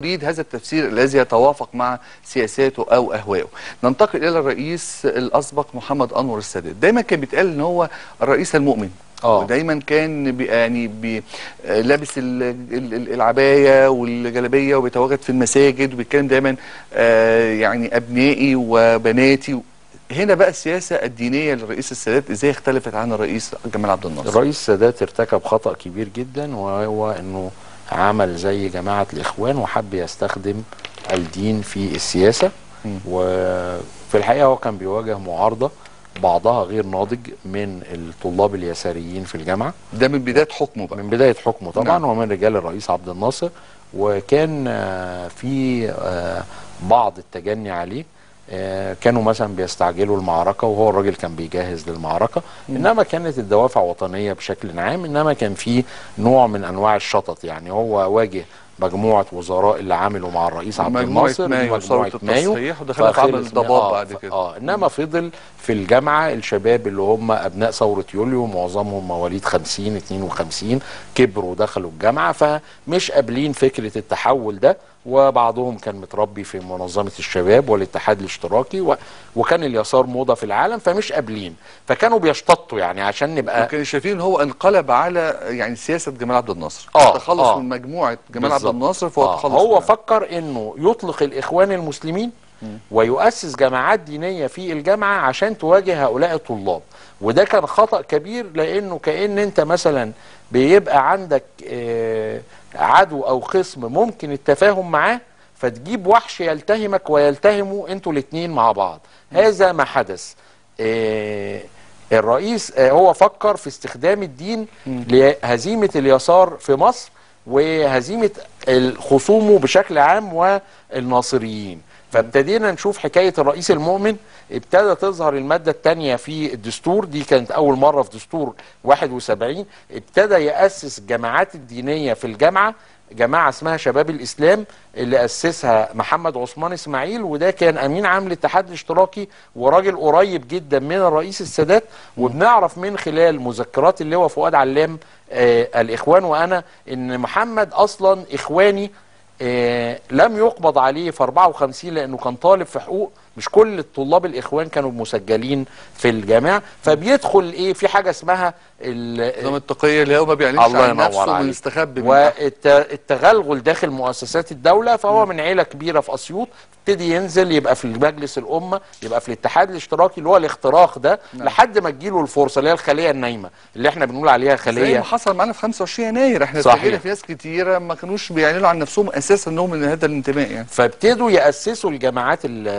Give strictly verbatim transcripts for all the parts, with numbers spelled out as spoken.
يريد هذا التفسير الذي يتوافق مع سياساته او اهوائه. ننتقل الى الرئيس الاسبق محمد انور السادات. دايما كان بيتقال ان هو الرئيس المؤمن، اه ودايما كان بي يعني بي لابس العبايه والجلابيه وبيتواجد في المساجد وبيتكلم دايما آه يعني ابنائي وبناتي. هنا بقى السياسه الدينيه للرئيس السادات ازاي اختلفت عن الرئيس جمال عبد الناصر؟ الرئيس السادات ارتكب خطأ كبير جدا، وهو انه عمل زي جماعة الإخوان وحب يستخدم الدين في السياسة. م. وفي الحقيقة هو كان بيواجه معارضة بعضها غير ناضج من الطلاب اليساريين في الجامعة. ده من بداية حكمه بقى؟ من بداية حكمه طبعا. نعم. ومن رجال الرئيس عبد الناصر، وكان في بعض التجني عليه. كانوا مثلا بيستعجلوا المعركة وهو الراجل كان بيجهز للمعركة. م. إنما كانت الدوافع وطنية بشكل عام، إنما كان في نوع من أنواع الشطط. يعني هو واجه مجموعة وزراء اللي عملوا مع الرئيس عبد الناصر، مجموعة مايو، ودخلت عمل ضباب بعد كده. اه انما فضل في الجامعة الشباب اللي هم ابناء ثورة يوليو، معظمهم مواليد خمسين اتنين وخمسين، كبروا ودخلوا الجامعة، فمش قابلين فكرة التحول ده. وبعضهم كان متربي في منظمة الشباب والاتحاد الاشتراكي، و... وكان اليسار موضة في العالم، فمش قابلين، فكانوا بيشتطوا يعني عشان نبقى. وكانوا شايفين هو انقلب على يعني سياسة جمال عبد الناصر، اه تخلص آه من مجموعة جمال بالزبط. عبد الناصر فهو آه تخلص هو منها. فكر انه يطلق الاخوان المسلمين م. ويؤسس جماعات دينية في الجامعة عشان تواجه هؤلاء الطلاب. وده كان خطأ كبير، لانه كأن انت مثلا بيبقى عندك آه عدو او خصم ممكن التفاهم معاه، فتجيب وحش يلتهمك ويلتهموا انتوا الاثنين مع بعض. م. هذا ما حدث. آه الرئيس آه هو فكر في استخدام الدين م. لهزيمة اليسار في مصر وهزيمة خصومه بشكل عام والناصريين. فابتدينا نشوف حكاية الرئيس المؤمن. ابتدى تظهر المادة الثانية في الدستور، دي كانت أول مرة في دستور واحد وسبعين. ابتدى يأسس الجماعات الدينية في الجامعة، جماعة اسمها شباب الإسلام اللي أسسها محمد عثمان إسماعيل، وده كان أمين عام الاتحاد الاشتراكي وراجل قريب جدا من الرئيس السادات. وبنعرف من خلال مذكرات اللواء فؤاد علام آه الإخوان وأنا إن محمد أصلا إخواني، آه لم يقبض عليه في أربعة وخمسين لأنه كان طالب في حقوق. مش كل الطلاب الإخوان كانوا مسجلين في الجامعة، فبيدخل إيه في حاجة اسمها نظام التقية اللي هو ما بيعلنش عن نفسه ومستخبي، والتغلغل داخل مؤسسات الدولة. فهو من عيلة كبيرة في أسيوط، ابتدي ينزل يبقى في مجلس الأمة، يبقى في الاتحاد الاشتراكي اللي هو الاختراق ده. نعم. لحد ما تجيله الفرصة اللي هي الخلية النايمة اللي احنا بنقول عليها خلية، زي ما حصل معانا في خمسة وعشرين يناير. احنا اتفاجئنا في ناس كتيرة ما كانوش بيعلنوا عن نفسهم اساسا انهم من هذا الانتماء يعني. فابتدوا يأسسوا الجماعات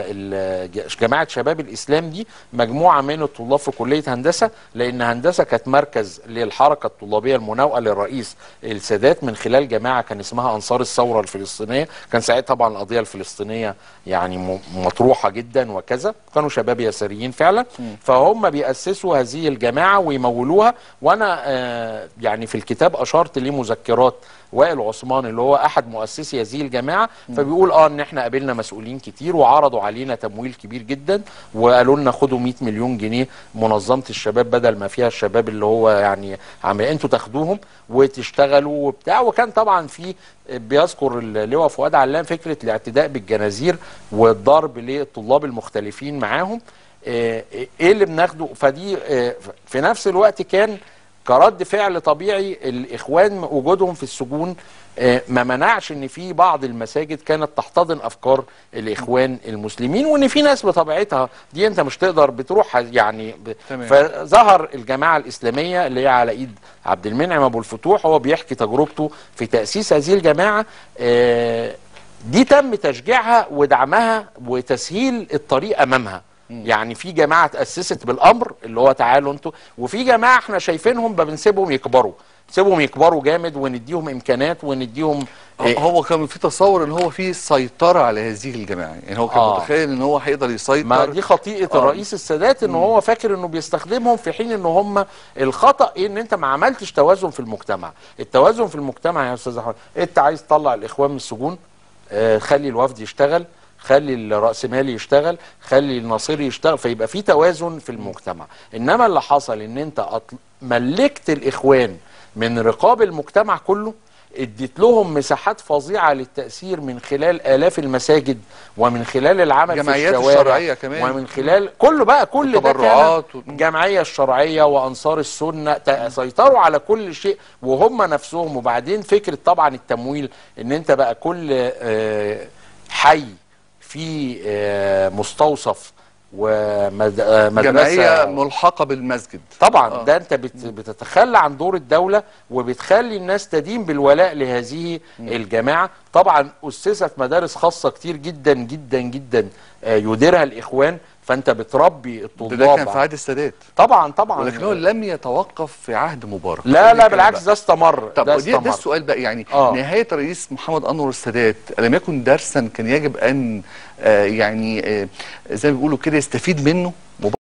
ال جماعة شباب الإسلام دي، مجموعة من الطلاب في كلية هندسة، لأن هندسة كانت مركز للحركة الطلابية المناوئة للرئيس السادات من خلال جماعة كان اسمها أنصار الثورة الفلسطينية. كان ساعتها طبعا القضية الفلسطينية يعني مطروحة جدا وكذا، كانوا شباب يساريين فعلا. م. فهم بيأسسوا هذه الجماعة ويمولوها. وأنا آه يعني في الكتاب أشرت لمذكرات وائل عثمان اللي هو احد مؤسسي هذه الجماعه. فبيقول اه ان احنا قابلنا مسؤولين كتير وعرضوا علينا تمويل كبير جدا، وقالوا لنا خدوا مئة مليون جنيه منظمه الشباب بدل ما فيها الشباب اللي هو يعني عم انتوا تاخدوهم وتشتغلوا وبتاع. وكان طبعا في بيذكر اللواء فؤاد علام فكره الاعتداء بالجنازير والضرب للطلاب المختلفين معاهم. ايه اللي بناخده؟ فدي في نفس الوقت كان كرد فعل طبيعي الإخوان وجودهم في السجون ما منعش ان في بعض المساجد كانت تحتضن افكار الاخوان المسلمين، وان في ناس بطبيعتها دي انت مش تقدر بتروح يعني ب... فظهر الجماعه الاسلاميه اللي هي على ايد عبد المنعم ابو الفتوح. هو بيحكي تجربته في تاسيس هذه الجماعه. دي تم تشجيعها ودعمها وتسهيل الطريق امامها. يعني في جماعه تاسست بالامر اللي هو تعالوا انتوا، وفي جماعه احنا شايفينهم بنسيبهم يكبروا، سيبهم يكبروا جامد ونديهم امكانات ونديهم. إيه هو كان في تصور ان هو في سيطره على هذه الجماعه، يعني هو كان آه. متخيل ان هو هيقدر يسيطر. ما دي خطيئه آه. الرئيس السادات، ان هو فاكر انه بيستخدمهم، في حين ان هم الخطا ايه ان انت ما عملتش توازن في المجتمع. التوازن في المجتمع يا استاذ احمد، انت عايز تطلع الاخوان من السجون، آه خلي الوفد يشتغل، خلي الرأسمالي يشتغل، خلي الناصري يشتغل، فيبقى في توازن في المجتمع. انما اللي حصل ان انت ملكت الاخوان من رقاب المجتمع كله، اديت لهم مساحات فظيعه للتاثير من خلال الاف المساجد، ومن خلال العمل في الشوارع، الشرعيه كمان، ومن خلال كله بقى كل ده التبرعات كان الجمعيه الشرعيه وانصار السنه سيطروا على كل شيء وهم نفسهم. وبعدين فكره طبعا التمويل، ان انت بقى كل حي في مستوصف ومدرسه جمعيه ملحقه بالمسجد طبعا. آه. ده انت بتتخلى عن دور الدوله وبتخلي الناس تدين بالولاء لهذه م. الجماعه. طبعا اسست مدارس خاصه كتير جدا جدا جدا يديرها الاخوان، فانت بتربي الطلاب. ده كان في عهد السادات طبعا طبعا، ولكنه لم يتوقف في عهد مبارك. لا لا بالعكس، ده استمر. طب ده, استمر. ده السؤال بقى، يعني آه. نهايه الرئيس محمد انور السادات لم يكن درسا كان يجب ان آه يعني آه زي ما بيقولوا كده يستفيد منه